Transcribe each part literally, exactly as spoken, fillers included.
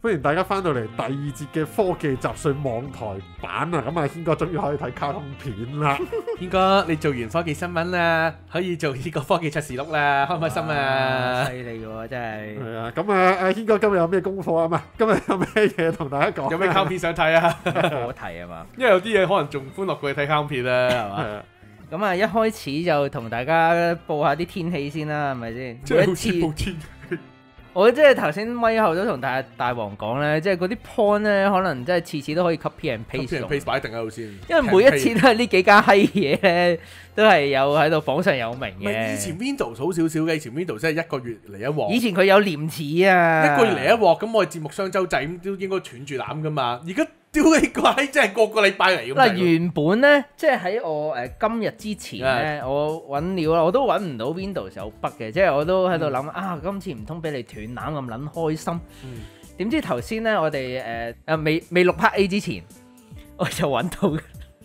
歡迎大家翻到嚟第二節嘅科技集訊網台版啊！咁啊，軒哥終於可以睇卡通片啦。 軒哥，你做完科技新聞啦，可以做呢個科技測試錄啦，開唔開心啊？ 犀利喎，真係。 係啊，咁啊，阿軒哥今日有咩功課啊？唔係，今日有咩嘢同大家講？ 有咩卡通片想睇啊？ 我提啊嘛。 因為有啲嘢可能仲歡樂過去睇卡通片啦，係嘛？ 係啊， 咁啊，一開始就同大家報下啲天氣先啦，係咪先？ 即係好似報天。 我即係頭先咪後都同大大王講咧，即係嗰啲 point 咧，可能即係次次都可以 copy and paste。 copy and paste 擺定喺度先。 因為每一次都係呢幾家閪嘢咧，都係有喺度榜上有名嘅。 唔係以前 Windows 好少少嘅，以前 Windows 真係一個月嚟一鑊。 以前佢有廉恥啊， 一個月嚟一鑊，咁我哋節目雙週制咁都應該斷住攬噶嘛。而家屌你個閪，真係個個禮拜嚟咁。 嗱，原本咧，即係喺我誒今日之前咧，我揾料啦，我都揾唔到 Windows 有 bug 嘅，即係我都喺度諗啊，今次唔通俾你斷攬咁撚開心？點知頭先咧，我哋誒誒未未錄 part A 之前，我就揾到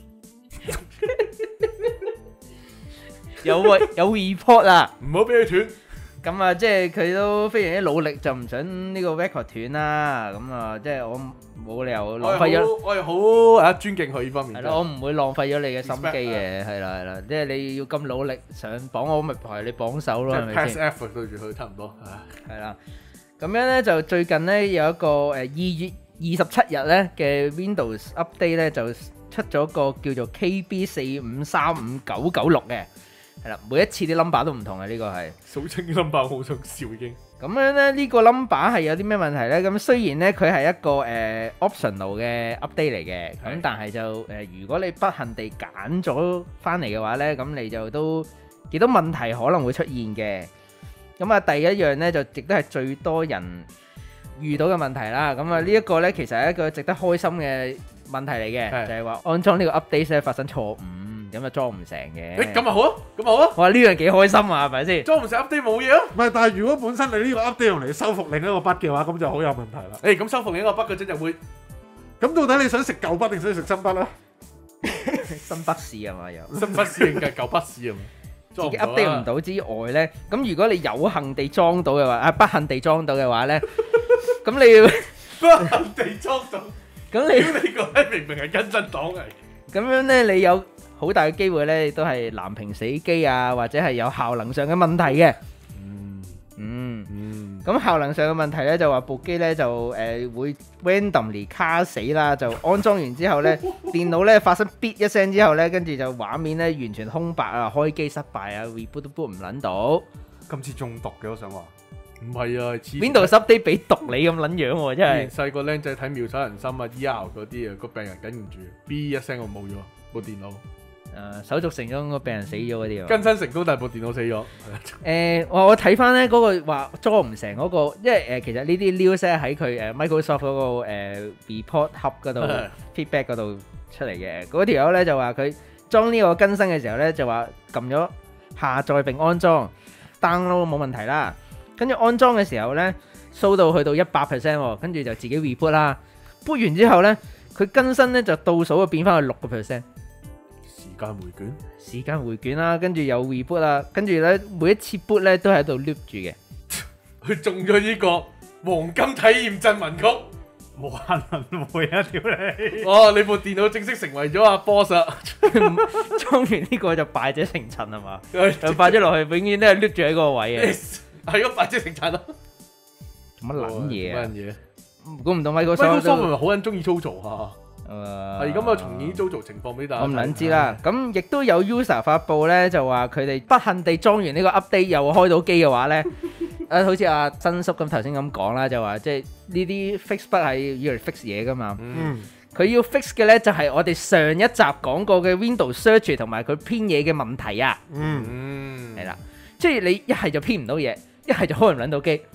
有位有 report 啦， 唔好俾佢斷。 咁啊，即係佢都非常之努力，就唔想呢個 record 斷啦。咁啊，即係我冇理由浪費咗。 我係好啊尊敬佢呢方面。 係咯，我唔會浪費咗你嘅心機嘅，係啦係啦，即係你要咁努力上榜，我咪排你榜首咯，係咪 pass 先？ effort 對住佢差唔多。 係啦，咁樣咧就最近咧有一個誒二月二十七日咧嘅 Windows update 咧就出咗個叫做 K B 四五三五九九六嘅。係啦，每一次啲 number 都唔同嘅，呢個係數清 number 好想笑已經。 咁樣咧，呢個 number 係有啲咩問題咧？咁雖然咧佢係一個誒 optional 嘅 update 嚟嘅，咁但係就誒如果你不幸地揀咗翻嚟嘅話咧，咁你就都幾多問題可能會出現嘅。咁啊，第一樣咧就亦都係最多人遇到嘅問題啦。咁啊，呢一個咧其實係一個值得開心嘅問題嚟嘅，就係話安裝呢個 update 咧發生錯誤。咁就裝唔成嘅。 誒咁咪好啊，咁咪好啊。 哇！呢樣幾開心啊，係咪先？ 裝唔成 update 冇嘢啊。 唔係，但係如果本身你呢個 update 用嚟修復另一個筆嘅話，咁就好有問題啦。 誒咁修復另一個筆嗰陣就會， 咁到底你想食舊筆定想食新筆咧？ 新筆試係嘛又？ 新筆試定係舊筆試啊嘛？ 自己 update 唔到之外咧，咁如果你有幸地裝到嘅話，啊不幸地裝到嘅話咧，咁你要不幸地裝到， 咁你屌你個閪明明係更新檔嚟。 咁樣咧，你有好大嘅機會咧，都係藍屏死機啊，或者係有效能上嘅問題嘅。 嗯嗯嗯， 咁效能上嘅問題咧，就話部機咧就誒會 randomly 卡死啦，就安裝完之後咧，電腦咧發生 bit 一聲之後咧，跟住就畫面咧完全空白啊，開機失敗啊 ，reboot 都 boot 唔撚到。 今次中毒嘅，我想話。 唔係啊 ，Windows update 俾毒你咁撚樣喎，真係。 細個僆仔睇妙手仁心啊 E R 嗰啲啊，個病人頂唔住 ，B 一聲我冇咗部電腦。 誒手續成功個病人死咗嗰啲啊， 更新成功但係部電腦死咗。 誒我我睇翻咧嗰個話裝唔成嗰個，因為誒其實呢啲 news 咧喺佢誒 Microsoft 嗰個誒 report hub 嗰度 feedback 嗰度出嚟嘅，嗰條友咧就話佢裝呢個更新嘅時候咧就話撳咗下載並安裝 download 冇問題啦，跟住安裝嘅時候咧掃到去到一百 percent 喎，跟住就自己 reboot 啦，boot 完之後咧佢更新咧就倒數就變翻去六個 percent。 時間回卷， 時間回卷啦，跟住又 reboot 啦，跟住咧每一次 boot 咧都喺度 loop 住嘅。 佢中咗呢個黃金體驗震魂曲， 無限輪迴啊！屌你！ 哦，你部電腦正式成為咗阿 boss 啦！ 裝完呢個就敗者成塵係嘛？就敗咗落去，永遠都係 loop 住喺嗰個位嘅。 係咯，敗者成塵咯。 做乜撚嘢啊？ 乜嘢？ 估唔到 Microsoft 係咪好撚中意操作嚇？ 誒係咁啊！重演操作情況俾大家。 我唔撚知啦。咁亦都有 user 發布咧，就話佢哋不幸地裝完呢個 update 又開到機嘅話咧，誒好似阿新叔咁頭先咁講啦，就話即係呢啲 fix bug 係要嚟 fix 嘢噶嘛。 嗯， 佢要 fix 嘅咧就係我哋上一集講過嘅 Windows Search 同埋佢編嘢嘅問題啊。 嗯嗯， 係啦，即係你一係就編唔到嘢，一係就開唔撚到機。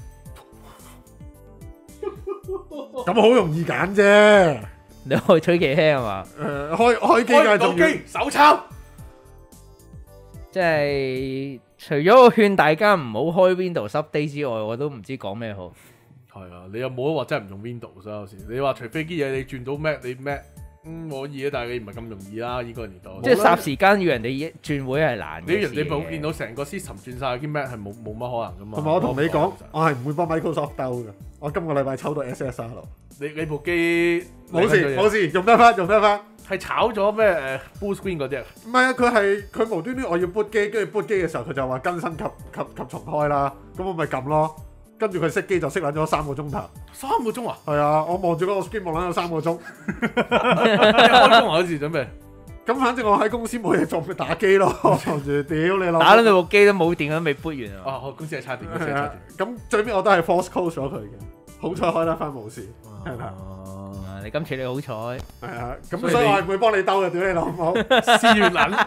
咁好容易揀啫。 你開吹技輕係嘛？ 誒，開開機開唔到梗係仲要。 機，手抄。 即係除咗我勸大家唔好開 Windows Update 之外，我都唔知講咩好。 係啊，你又冇得話真係唔用 Windows 啊？有時你話除非啲嘢你轉到 Mac，你 Mac 嗯，可以啊，但係你唔係咁容易啦，呢個年代。 即係霎時間要人哋轉會係難嘅事你人哋冇嘅見到成個 system 轉晒啲 Mac 係冇冇乜可能噶嘛？ 同埋我同你講，我係唔會幫 Microsoft 兜嘅。我今個禮拜抽到 S S R， 你你部機冇事冇事，用得翻用得翻。 係炒咗咩誒 Full Screen 嗰啲啊？ 唔係啊，佢係佢無端端我要 boot 機，跟住 boot 機嘅時候佢就話更新及及及重開啦，咁我咪撳咯。跟住佢熄機就熄撚咗三個鐘頭。 三個鐘啊？ 係啊，我望住嗰個 screen 望撚咗三個鐘。 開工嗰時準備。 咁反正我喺公司冇嘢做，咪打機咯。望住屌你老母打到佢部機都冇電都未 boot 完啊！ 哦，我公司係插電，公司係係啊插電。 咁最尾我都係 force close 咗佢嘅，好彩開得翻冇事。係啦， 哦， 啊你今次你好彩， 係啊，咁所以所以我係唔會幫你兜嘅，屌你老母！ 思源撚。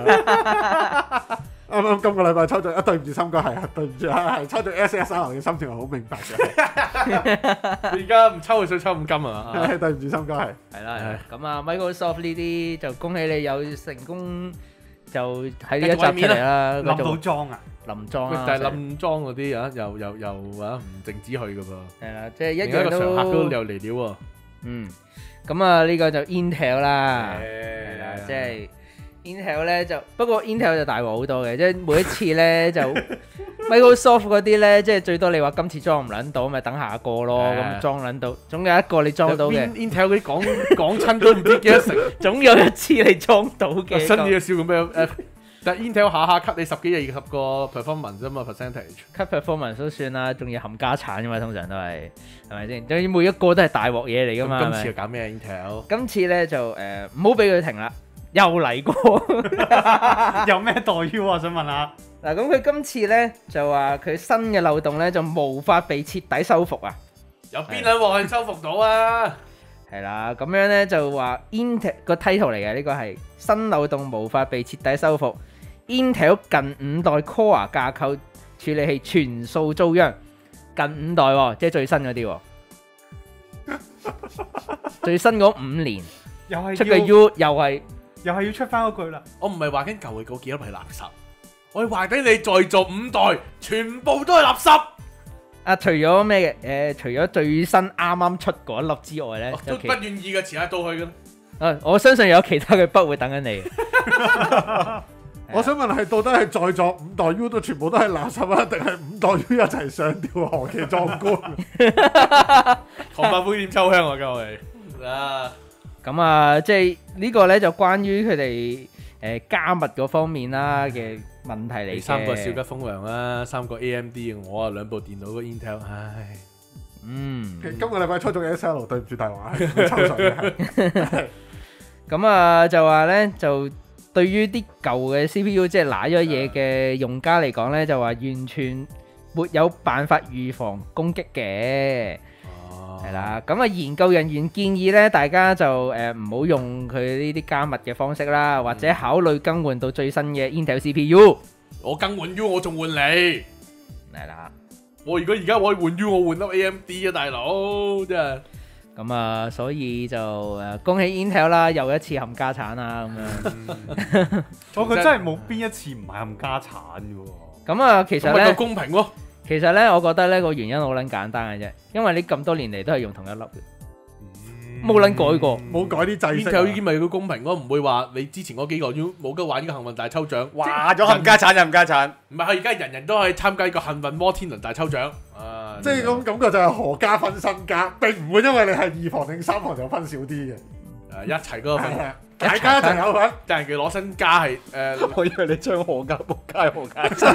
啱啱今個禮拜抽咗，啊對唔住森哥，係啊對唔住啊，係抽咗 S S R 嘅心情係好明白嘅。 你而家唔抽佢想抽五金啊？ 係對唔住森哥係。 係啦係啦。咁啊 Microsoft 呢啲就恭喜你有成功，就喺呢一集出嚟啦。 冧到裝啊！ 冧裝啊！ 但係冧裝嗰啲啊，又又又啊唔淨止去噶噃。 係啦，即係一另一個樣常客都都又嚟了喎。 嗯。咁啊呢個就 Intel 啦，係係啦，即係。Intel 咧就不過 Intel 就大鑊好多嘅，即係每一次咧就 Microsoft 嗰啲咧，即係最多你話今次裝唔撚到，咪等下個咯，咁裝撚到，總有一個你裝到嘅。 Intel 嗰啲講講親都唔知幾多成， 總有一次你裝到嘅。 新嘢笑咁樣誒，但係 Intel 下下 cut 你十幾廿十個 performance 啫嘛 percentage。 cut performance 都算啦，仲要冚家產㗎嘛，通常都係係咪先？總之每一個都係大鑊嘢嚟㗎嘛。 今次又搞咩 Intel？ 今次咧就誒唔好俾佢停啦。又嚟過， 有咩待遇啊？想問下。 嗱，咁佢今次咧就話佢新嘅漏洞咧就無法被徹底修復啊！ 有邊兩鑊係修復到啊？ 係啦，咁樣咧就話 Intel 個 title 嚟嘅，呢個係新漏洞無法被徹底修復。Intel 近五代 Core 架構處理器全數遭殃，近五代喎，即係最新嗰啲喎，最新嗰五年又係出嘅 U 又係。 又係要出翻嗰句啦！ 我唔係話緊舊嘅嗰幾粒係垃圾，我係話緊你在座五代全部都係垃圾。 啊，除咗咩嘅？誒，除咗最新啱啱出嗰一粒之外咧， 都不願意嘅，遲下到去嘅。 啊，我相信有其他嘅筆會等緊你。 我想問係到底係在座五代 U 都全部都係垃圾啊，定係五代 U 一齊上吊何其壯觀？ 唐伯虎點秋香啊，各位啊！ 咁啊，即係呢個咧就關於佢哋誒加密嗰方面啦嘅問題嚟嘅。 三個小吉風涼啦，三個 A M D，我啊兩部電腦個 Intel，唉， 嗯。 今個禮拜抽中 S L， 對唔住大華，抽水嘅。 咁啊就話咧，就對於啲舊嘅 C P U 即係攋咗嘢嘅用家嚟講咧，就話完全沒有辦法預防攻擊嘅。係啦，咁啊研究人員建議咧，大家就誒唔好用佢呢啲加密嘅方式啦，或者考慮更換到最新嘅 Intel C P U。 我更換 U， 我仲換你。 係啦， 我如果而家可以換 U， 我換粒 A M D 啊，大佬真係。 咁啊，所以就誒恭喜 Intel 啦，又一次冚家產啦咁樣。 我覺得真係冇邊一次唔係冚家產嘅喎。 咁啊，其實咁咪咧夠公平喎。 其實咧，我覺得咧個原因好撚簡單嘅啫，因為你咁多年嚟都係用同一粒嘅，冇撚改過， 冇改啲制式。 Intel 已經咪叫公平咯，唔會話你之前嗰幾個 U 冇得玩呢個幸運大抽獎。 話咗冚家產就冚家產， 唔係，而家人人都可以參加呢個幸運摩天輪大抽獎。啊， 即係種感覺就係何家分身家，並唔會因為你係二房定三房就分少啲嘅。 誒一齊嗰個分， 大家一齊有份。 但係佢攞身家係誒， 我以為你將何家仆街何家產。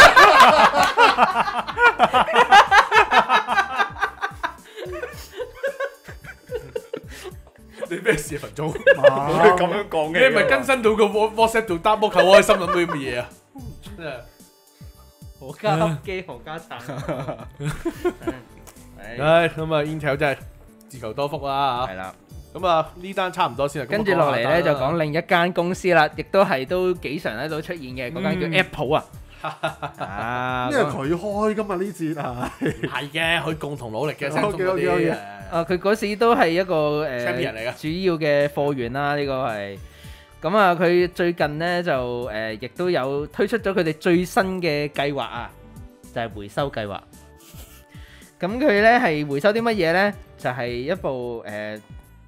你咩事啊，群眾？ 咁樣講嘅， 你係咪更新到個 WhatsApp 度 double 扣開心諗到啲乜嘢啊？真係何家機何家產。 唉，咁啊 Intel 真係自求多福啦嚇。 係啦。 咁啊，呢單差唔多先啦。 跟住落嚟咧就講另一間公司啦，亦都係都幾常喺度出現嘅，嗰間叫 Apple 啊。啊， 因為佢開噶嘛呢節啊。 係嘅，佢共同努力嘅。 好嘅好嘅好嘅。 啊，佢嗰時都係一個誒主要嘅貨源啦，呢個係。咁啊，佢最近咧就誒亦都有推出咗佢哋最新嘅計劃啊，就係回收計劃。咁佢咧係回收啲乜嘢咧？就係一部誒。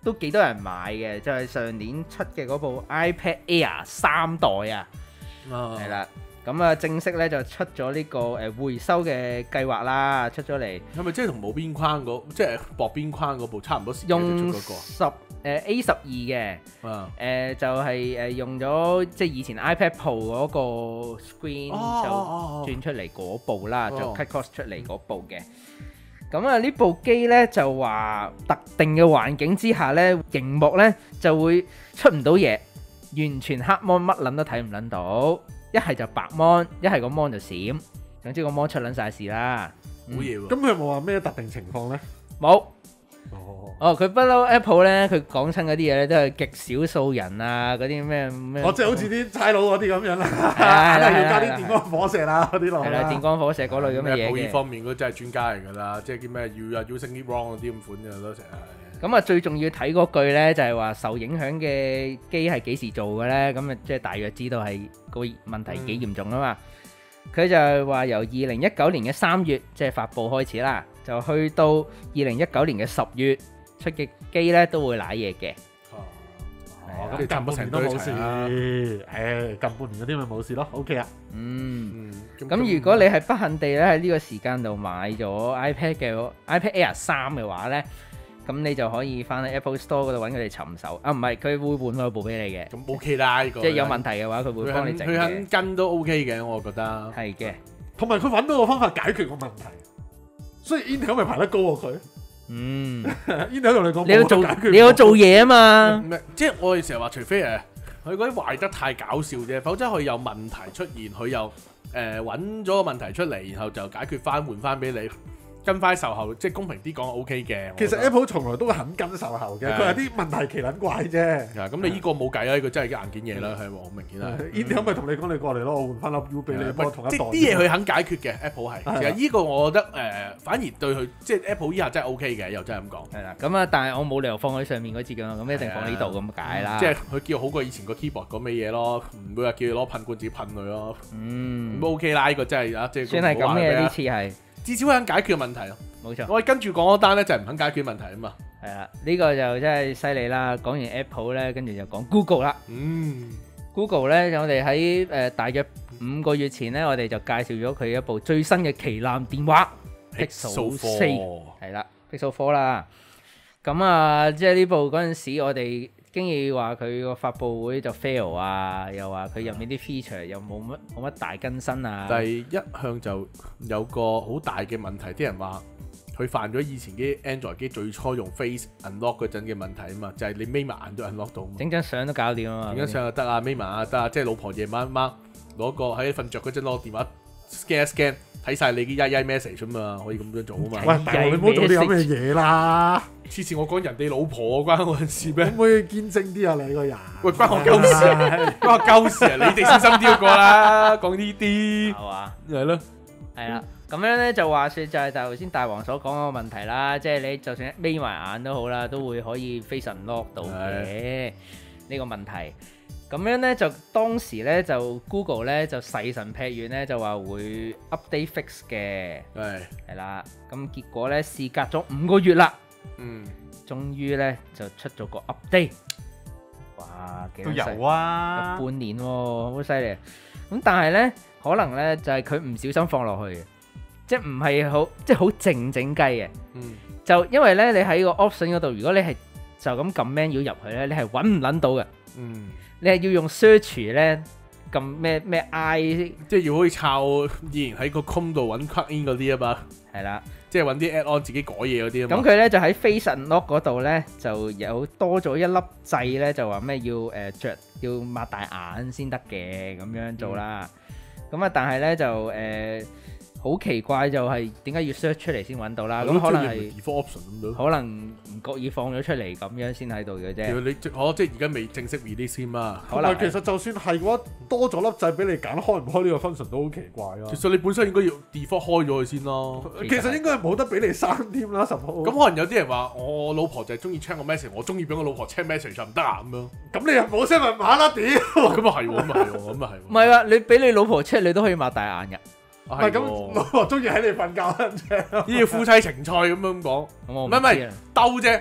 都幾多人買嘅，就係、是、上年出嘅嗰部 iPad Air 三代啊，係啦、咁啊正式咧就出咗呢個誒回收嘅計劃啦，出咗嚟。 係咪即係同冇邊框嗰即係薄邊框嗰部差唔多時間就用出嗰個？ 十誒 A 十二嘅， 啊誒就係誒用咗即係以前 iPad Pro 嗰個 screen 哦就轉出嚟嗰部啦， 哦就 cut cost 出嚟嗰部嘅。咁啊呢部機咧就話特定嘅環境之下咧，熒幕咧就會出唔到嘢，完全黑 mon 乜撚都睇唔撚到，一係就白 mon，一係個 mon 就閃，總之個 mon 出撚晒事啦。 好嘢喎！ 咁佢有冇話咩特定情況咧？ 冇。 哦， 哦，佢不嬲 Apple 咧，佢講親嗰啲嘢咧，都係極少數人啊，嗰啲咩咩， 我即係好似啲差佬嗰啲咁樣啦， 係啊係啦硬係要加係啦啲電光火石啊嗰啲落去係啦，電光火石嗰類咁嘅嘢 ，Apple 呢嘅。 方面佢真係專家嚟㗎啦，即係叫咩要啊 using it wrong 嗰啲咁款嘅都成係。 咁啊，最重要睇嗰句咧，就係話受影響嘅機係幾時做嘅咧？咁啊，即係大約知道係個問題幾嚴重啊嘛。佢就係話由二零一九年嘅三月即係發布開始啦，就去到二零一九年嘅十月出嘅機咧都會瀨嘢嘅。 哦，咁咁你差唔多成堆都冇事， 齊啦。 誒近半年嗰啲咪冇事咯，OK 啊。 嗯。 嗯， 咁如果你係不幸地咧喺呢個時間度買咗 iPad 嘅 iPad Air 三嘅話咧，咁你就可以翻去 Apple Store 嗰度揾佢哋尋手。啊，唔係，佢會換嗰部俾你嘅。 咁 OK 啦，呢個即係有問題嘅話，佢會佢肯幫你整佢肯嘅。 跟都 OK 嘅，我覺得。 係嘅。 同埋佢揾到個方法解決個問題，所以 Intel 咪排得高過佢。 嗯， Intel 同你講， 你要做冇得解決你要做嘢啊嘛。 唔係，即係我哋成日話，除非誒佢嗰啲壞得太搞笑啫，否則佢有問題出現，佢又誒揾咗個問題出嚟，然後就解決翻換翻俾你，跟翻售後，即係公平啲講 OK 嘅。 其實 Apple 從來都肯跟售後嘅，佢係啲問題奇撚怪啫。 啊，咁你呢個冇計啦，呢個真係硬件嘢啦，係喎，好明顯啦。 Intel 咪同你講，你過嚟咯，我換翻粒 U 俾你，幫我同一代。 即係啲嘢佢肯解決嘅 Apple 係，其實呢個我覺得誒反而對佢即係 Apple 依下真係 OK 嘅，又真係咁講。 係啦，咁啊，但係我冇理由放喺上面嗰支㗎嘛，咁一定放呢度咁解啦。 即係佢叫好過以前個 keyboard 嗰味嘢咯，唔會話叫佢攞噴罐自己噴佢咯。 嗯咁，OK 啦，呢個真係啊，即係算係咁嘅呢次係至少肯解決問題咯。 冇錯。 我哋跟住講嗰單咧就係唔肯解決問題啊嘛。 係啦，呢個就真係犀利啦。講完 Apple 咧，跟住就講 Google 啦。 嗯， Google 咧，我哋喺誒大約五個月前咧，我哋就介紹咗佢一部最新嘅旗艦電話 Pixel 四，係啦 Pixel 四啦。咁啊，即係呢部嗰陣時，我哋經已話佢個發佈會就 fail 啊，又話佢入面啲 feature 又冇乜冇乜大更新啊。 第一向就有個好大嘅問題，啲人話佢犯咗以前啲 Android 機最初用 Face Unlock 嗰陣嘅問題啊嘛，就係、是、你眯埋眼都 unlock 到嘛。 整張相都搞掂啊嘛。 影張相就得啊，眯埋眼得啊，即係老婆夜晚晚攞個喺瞓着嗰陣攞個電話 scan 一 scan 睇晒你啲曳曳 message 啊嘛，可以咁樣做啊嘛。 喂，大佬你唔好做啲咁嘅嘢啦， 黐線，我講人哋老婆關我事咩可？唔可以堅正啲啊？你個人， 喂，關我鳩事啊！關我鳩事啊！你哋小心啲嗰個啦，講呢啲係嘛？ 係咯。 係啦，咁樣咧就話説就係頭先大王所講嗰個問題啦，即係你就算眯埋眼都好啦，都會可以 Face Unlock 到嘅呢個問題。咁樣咧就當時咧就 Google 咧就細神劈遠咧就話會 update fix 嘅， 係， 係啦。咁結果咧事隔咗五個月啦， 嗯， 終於咧就出咗個 update。哇，幾都犀有啊， 半年喎，好犀利。咁但係咧，可能咧就係佢唔小心放落去嘅，即係唔係好，即係好靜靜雞嘅。 嗯， 就因為咧，你喺個 option 嗰度，如果你係就咁撳 menu 入去咧，你係揾唔撚到嘅。 嗯， 你係要用 search 咧撳咩咩 I 即係要好似抄以前喺個 com 度揾 plug in 嗰啲啊嘛， 係啦。 即係揾啲 add on 自己改嘢嗰啲啊嘛。 咁佢咧就喺 Face Unlock 嗰度咧就有多咗一粒掣咧，就話咩要誒著要擘大眼先得嘅咁樣做啦。咁啊，但係咧就誒好奇怪，就係點解要 search 出嚟先揾到啦？咁可能係 default option 咁樣。 可能唔覺意放咗出嚟咁樣先喺度嘅啫。 你即可即係而家未正式 release 先嘛。 可能同埋其實就算係嘅話，多咗粒掣俾你揀，開唔開呢個 function 都好奇怪啊其。實你本身應該要 default 開咗佢先咯。 其實應該係冇得俾你刪添啦，十號。 咁可能有啲人話我老婆就係中意 check 個 message，我中意俾我老婆 check message 就唔得啊咁樣。 咁你又冇 set 密碼啦，屌！ 咁啊係喎，咁啊係喎，咁啊係喎。 唔係啊，你俾你老婆 check 你都可以擘大眼㗎。 唔係咁，老婆中意喺你瞓覺啫。 呢啲夫妻情菜咁樣講， 咁我唔係唔係兜啫。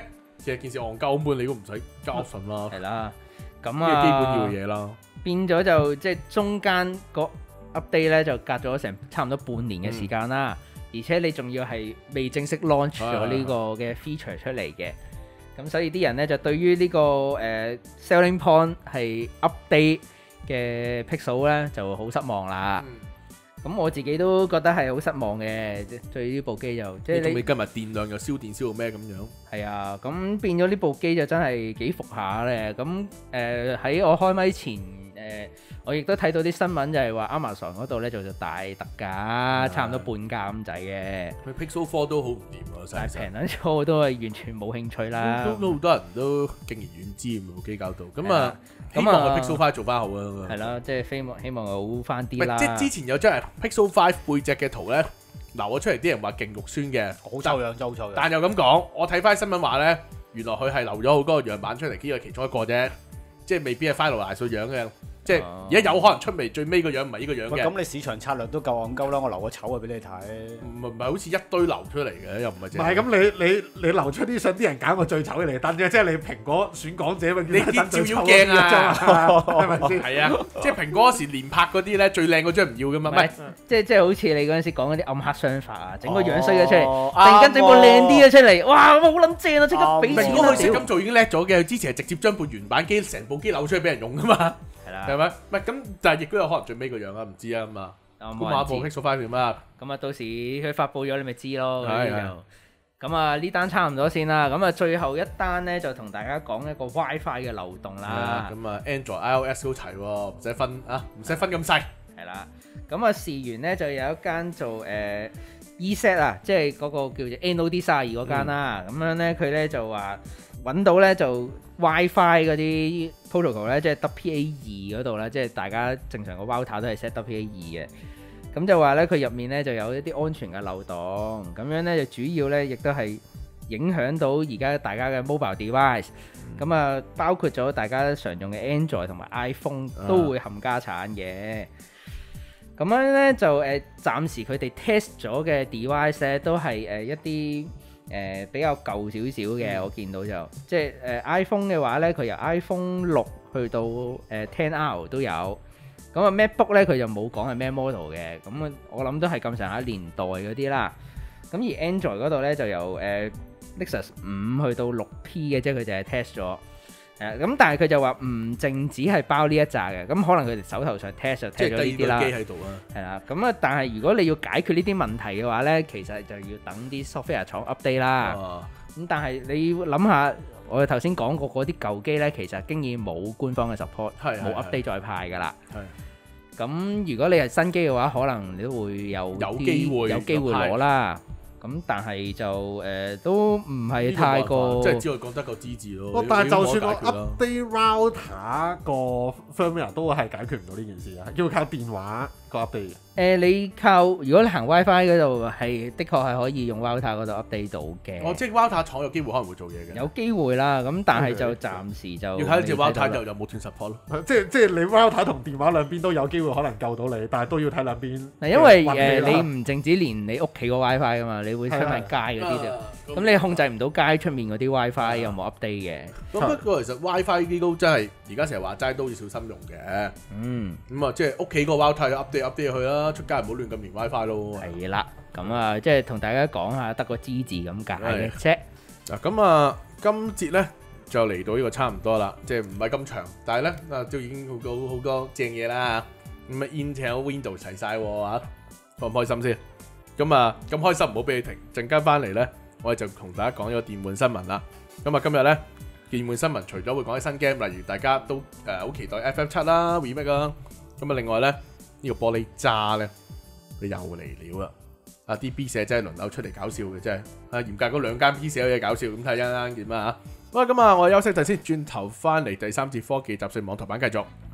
其實件事戇鳩本，你都唔使加 option 啦， 係啦，咁呢個基本要啊嘅嘢啦。 變咗就即係中間個 update 咧就隔咗成差唔多半年嘅時間啦，而且你仲要係未正式 launch 咗呢個嘅 feature 出嚟嘅，咁所以啲人咧就對於呢個誒 selling point 係 update 嘅 pixel 咧就好失望啦。咁我自己都覺得係好失望嘅，即對呢部機就即係你你今日電量又燒電燒到咩咁樣？ 係啊，咁變咗呢部機就真係幾伏下咧。咁誒喺我開咪前誒、呃，我亦都睇到啲新聞就係話 Amazon 嗰度咧做咗大特價，差唔多半價咁滯嘅。 佢 Pixel Four 都好唔掂啊， 但係成平撚咗我都係完全冇興趣啦。 都都好多人都敬而遠之咁部機搞到。咁啊，希咁啊望個 Pixel Five 做翻好啊。 係啦，即係希望希望好翻啲啦。 唔係即係之前有張係 Pixel Five 背脊嘅圖咧，流咗出嚟，啲人話勁肉酸嘅， 好臭樣，好臭樣。 但又咁講，我睇翻新聞話咧，原來佢係留咗好多個樣板出嚟，呢個其中一個啫，即係未必係 finalize 個樣嘅。即係而家有可能出嚟最尾個樣唔係呢個樣喂， 嘅， 咁你市場策略都夠戇鳩啦，我留個醜啊俾你睇。 唔係唔係好似一堆流出嚟嘅，又唔係唔係咁，你你你流出啲相，啲人揀個最醜嘅嚟登啫，即係你蘋果選港姐永遠你啲都係登最照妖醜嗰鏡啊張啊，係咪先？ 係啊，即係蘋果嗰時連拍嗰啲咧，最靚嗰張唔要噶嘛，唔係即係即係好似你嗰陣時講嗰啲暗黑雙發啊，整個樣衰咗出嚟， 哦突然間整部靚啲嘅出嚟，哇！好撚正啊，即刻俾啱錢啦蘋果佢識屌！ 咁做已經叻咗嘅，之前係直接將部原版機成部機扭出去俾人用噶嘛， 係啦， 係咪？唔係咁，但係亦都有可能最尾個樣啊，唔知啊咁啊。估下部冇人知 Pixel Five 點啊？ 咁啊，到時佢發布咗，你咪知咯。 係咁就咁啊，呢單差唔多先啦。咁啊，最後一單咧就同大家講一個 WiFi 嘅漏洞啦。 咁啊，Android、iOS 都齊喎，唔使分啊，唔使分咁細。 係啦。咁啊，事緣咧就有一間做誒 eSet 啊，即係嗰個叫做 N O D 三十二嗰間啦。咁樣咧，佢咧就話揾到咧就 WiFi 嗰啲 protocol 咧，即係 W P A 二嗰度咧，即係大家正常個 router 都係 set W P A 二嘅。咁就話咧，佢入面咧就有一啲安全嘅漏洞，咁樣咧就主要咧亦都係影響到而家大家嘅 mobile device，咁啊包括咗大家常用嘅 Android 同埋 iPhone 都會冚家產嘅。咁樣咧就誒暫時佢哋 test 咗嘅 device 咧都係誒一啲誒比較舊少少嘅，我見到就即係誒 iPhone 嘅話咧，佢由 iPhone 六去到誒 Ten R 都有。咁啊 MacBook 咧佢就冇講係咩 model 嘅，咁啊我諗都係咁上下年代嗰啲啦。咁而 Android 嗰度咧就由誒 Nexus 五去到六 P 嘅，即係佢就係 test 咗。誒咁但係佢就話唔淨止係包呢一紮嘅，咁可能佢哋手頭上 test 就 test 咗呢啲啦。 即係低機喺度啊。 係啦，咁啊但係如果你要解決呢啲問題嘅話咧，其實就要等啲 software 廠 update 啦。咁但係你要諗下，我哋頭先講過嗰啲舊機咧，其實經已冇官方嘅 support， 係冇 update 再派㗎啦。 係。 咁如果你係新機嘅話，可能你都會有有啲機會有機會攞啦。咁但係就誒都唔係太過， 即係只係講得個支字咯。 但係就算我你都冇得解決啦 update router 個 firmware 都係解決唔到呢件事啊，要靠電話個 update。 誒你靠如果你行 WiFi 嗰度係的確係可以用 router 嗰度 update 到嘅。 哦，即係 router 廠有機會可能會做嘢嘅。 有機會啦，咁但係就 Okay. 暫時就要睇隻未睇到 router 啦又有冇斷 support 咯。 即係即係你 router 同電話兩邊都有機會可能救到你，但係都要睇兩邊。 嗱，因為誒運氣啦你唔淨止連你屋企個 WiFi 噶嘛，你會出埋街嗰啲啫。 啊咁你控制唔到街出面嗰啲 WiFi 有冇 update 嘅？ 咁不過其實 WiFi 機都真係而家成日話齋都要小心用嘅。 嗯， 咁啊，即係屋企個 router update update 佢啦，出街唔好亂咁連 WiFi 咯。 係啦，咁啊，即係同大家講下得個知字咁解嘅啫。 嗱，咁啊，今節咧就嚟到呢個差唔多啦，即係唔係咁長，但係咧啊都已經好多好多正嘢啦。咁啊 Intel Windows 齊曬喎嚇，開唔開心先？咁啊咁開心唔好俾你停，陣間翻嚟咧，我哋就同大家講一個電玩新聞啦。咁啊今日咧電玩新聞除咗會講啲新 game，例如大家都誒好期待 F F 七啦 remake 啦，咁啊另外咧呢個玻璃渣咧佢又嚟料啦。啊！啲 B 社真係輪流出嚟搞笑嘅，真係啊！嚴格嗰兩間 B 社有嘢搞笑，咁睇一間點啊嚇！好啦，咁啊，我休息陣先，轉頭翻嚟第三節科技集訊網台版繼續。